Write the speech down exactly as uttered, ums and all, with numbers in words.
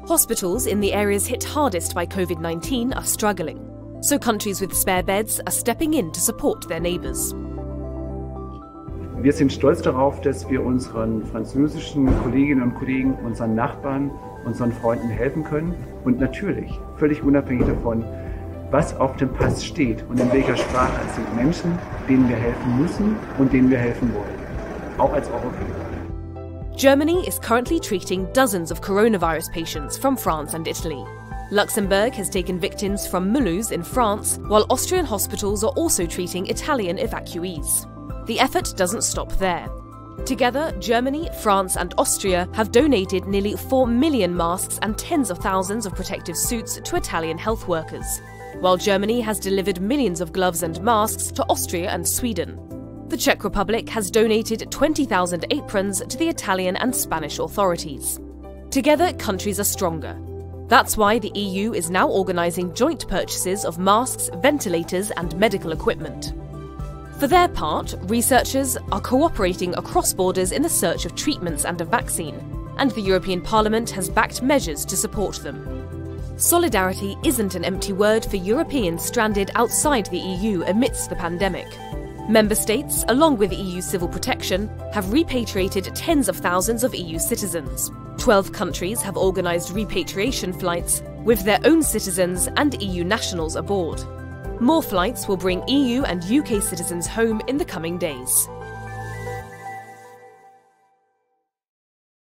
Hospitals in the areas hit hardest by COVID nineteen are struggling, so countries with spare beds are stepping in to support their neighbours. Wir sind stolz darauf, dass wir unseren französischen Kolleginnen und Kollegen, unseren Nachbarn, unseren Freunden helfen können. Und natürlich, völlig unabhängig davon, was auf dem Pass steht und in welcher Sprache, es sind Menschen, denen wir helfen müssen und denen wir helfen wollen, auch als Europäer. Germany is currently treating dozens of coronavirus patients from France and Italy. Luxembourg has taken victims from Mulhouse in France, while Austrian hospitals are also treating Italian evacuees. The effort doesn't stop there. Together, Germany, France and Austria have donated nearly four million masks and tens of thousands of protective suits to Italian health workers, while Germany has delivered millions of gloves and masks to Austria and Sweden. The Czech Republic has donated twenty thousand aprons to the Italian and Spanish authorities. Together, countries are stronger. That's why the E U is now organising joint purchases of masks, ventilators and medical equipment. For their part, researchers are cooperating across borders in the search of treatments and a vaccine, and the European Parliament has backed measures to support them. Solidarity isn't an empty word for Europeans stranded outside the E U amidst the pandemic. Member states, along with E U civil protection, have repatriated tens of thousands of E U citizens. Twelve countries have organised repatriation flights with their own citizens and E U nationals aboard. More flights will bring E U and U K citizens home in the coming days.